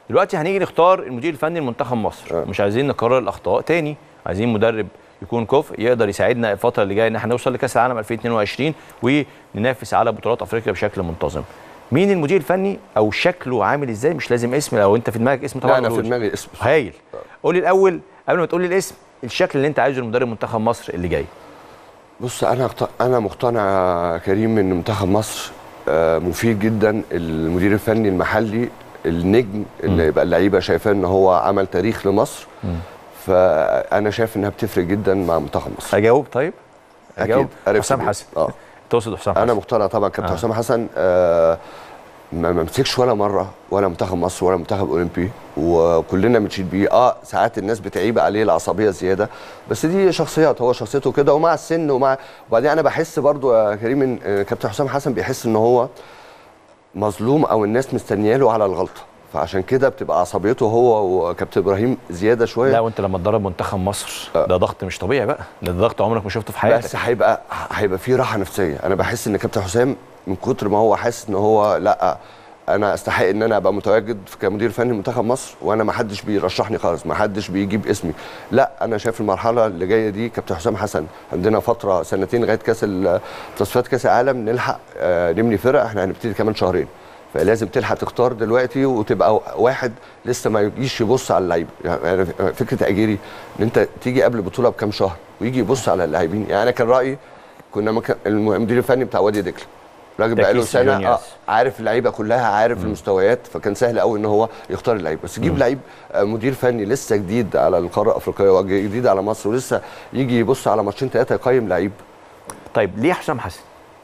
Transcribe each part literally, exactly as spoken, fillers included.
دلوقتي هنيجي نختار المدير الفني لمنتخب مصر. أه. مش عايزين نكرر الاخطاء تاني، عايزين مدرب يكون كفء يقدر يساعدنا الفتره اللي جايه ان احنا نوصل لكاس العالم ألفين واثنين وعشرين وننافس على بطولات افريقيا بشكل منتظم. مين المدير الفني او شكله عامل ازاي؟ مش لازم اسم، لو انت في دماغك اسم طبعا. لا انا في دماغي اسم. هايل. قول لي الاول قبل ما تقول لي الاسم، الشكل اللي انت عايزه لمدرب منتخب مصر اللي جاي. بص انا انا مقتنع كريم ان منتخب مصر مفيد جدا. المدير الفني المحلي النجم اللي يبقى اللعيبه شايفاه ان هو عمل تاريخ لمصر. م. فانا شايف انها بتفرق جدا مع منتخب مصر. اجاوب طيب؟ اجاوب. حسام حسن. اه تقصد حسام حسن؟ انا مقتنع طبعا كابتن حسام آه. حسن. آه ما مسكش ولا مره ولا منتخب مصر ولا منتخب اولمبي، وكلنا بنشيد بيه. اه ساعات الناس بتعيب عليه العصبيه زياده، بس دي شخصيات، هو شخصيته كده ومع السن ومع وبعدين انا بحس برضو يا كريم ان كابتن حسام حسن بيحس ان هو مظلوم او الناس مستنيه له على الغلطه، فعشان كده بتبقى عصبيته هو وكابتن ابراهيم زياده شويه. لا وانت لما تدرب منتخب مصر ده ضغط مش طبيعي بقى، ده ضغط عمرك ما شفته في حياتك. بس هيبقى هيبقى في راحه نفسيه. انا بحس ان كابتن حسام من كتر ما هو حاسس ان هو لا انا استحق ان انا ابقى متواجد كمدير فني منتخب مصر، وانا ما حدش بيرشحني خالص، ما حدش بيجيب اسمي. لا انا شايف المرحله اللي جايه دي كابتن حسام حسن عندنا فتره سنتين لغايه كاس تصفيات كاس العالم نلحق آه نبني فرق. احنا هنبتدي كمان شهرين، فلازم تلحق تختار دلوقتي وتبقى واحد لسه ما يجيش يبص على اللعيبه. يعني فكره اجيري ان انت تيجي قبل البطوله بكام شهر ويجي يبص على اللاعبين. يعني انا كان رايي كنا مكان المدير الفني بتاع وادي دجله راجل بقى له سنه آه عارف اللعيبه كلها، عارف م. المستويات، فكان سهل قوي ان هو يختار اللعيبه. بس يجيب لعيب مدير فني لسه جديد على القاره الافريقيه وجديد على مصر ولسه يجي يبص على ماتشين ثلاثه يقيم لعيب. طيب ليه حسام حسن؟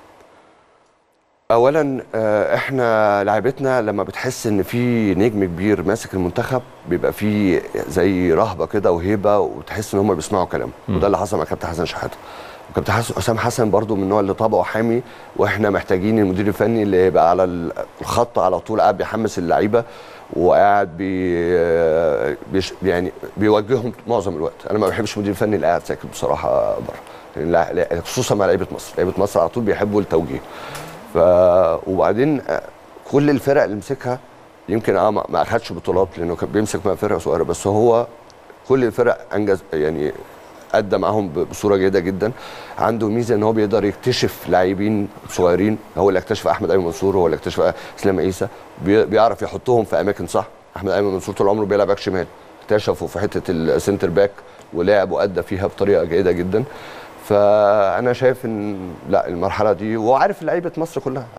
اولا احنا لعيبتنا لما بتحس ان في نجم كبير ماسك المنتخب بيبقى في زي رهبه كده وهيبه، وتحس ان هم بيسمعوا كلامه، وده اللي حصل مع كابتن حسن شحاته. وكابتن حسام حسن برضو من النوع اللي طبعه حامي، واحنا محتاجين المدير الفني اللي يبقى على الخط على طول قاعد بيحمس اللعيبه وقاعد بي بيش يعني بيوجههم معظم الوقت. انا ما بحبش المدير الفني اللي قاعد ساكت بصراحه بره، خصوصا مع لعيبه مصر. لعيبه مصر على طول بيحبوا التوجيه. ف وبعدين كل الفرق اللي مسكها يمكن اه ما اخدش بطولات لانه كان بيمسك مع فرقه صغيره، بس هو كل الفرق انجز يعني ادى معاهم بصوره جيده جدا. عنده ميزه ان هو بيقدر يكتشف لاعبين صغيرين. هو اللي اكتشف احمد ايمن منصور، هو اللي اكتشف اسلام عيسى، بيعرف يحطهم في اماكن صح. احمد ايمن منصور طول عمره بيلعب باك شمال، اكتشفه في حته السنتر باك ولعب وادى فيها بطريقه جيده جدا. فانا شايف ان لا المرحله دي، وعارف لعيبه مصر كلها.